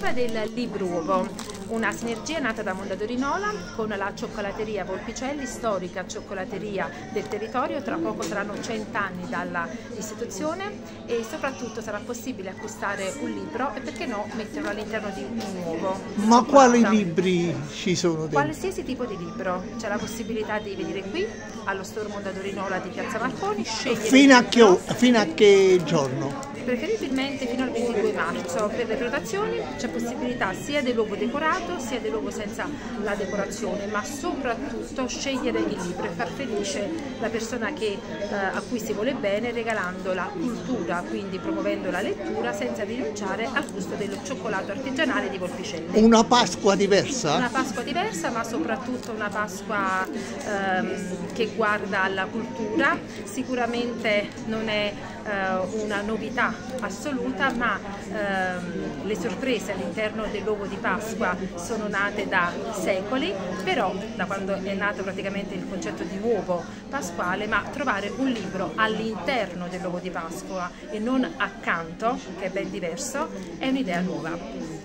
iniziativa del Libro Uovo, una sinergia nata da Mondadori Nola con la Cioccolateria Volpicelli, storica cioccolateria del territorio. Tra poco saranno 100 anni dalla istituzione e soprattutto sarà possibile acquistare un libro e perché no metterlo all'interno di un uovo. Ma quali libri ci sono dentro? Qualsiasi tipo di libro, c'è la possibilità di venire qui allo store Mondadori Nola di Piazza Marconi, scegliere fino a che giorno? Preferibilmente fino al 22 marzo. Per le prenotazioni c'è possibilità sia dell'uovo decorato sia dell'uovo senza la decorazione, ma soprattutto scegliere il libro e far felice la persona a cui si vuole bene, regalando la cultura, quindi promuovendo la lettura senza rinunciare al gusto del cioccolato artigianale di Volpicelli. Una Pasqua diversa? Una Pasqua diversa, ma soprattutto una Pasqua che guarda alla cultura. Sicuramente non è una novità assoluta, ma le sorprese all'interno dell'uovo di Pasqua sono nate da secoli, però da quando è nato praticamente il concetto di uovo pasquale, ma trovare un libro all'interno dell'uovo di Pasqua e non accanto, che è ben diverso, è un'idea nuova.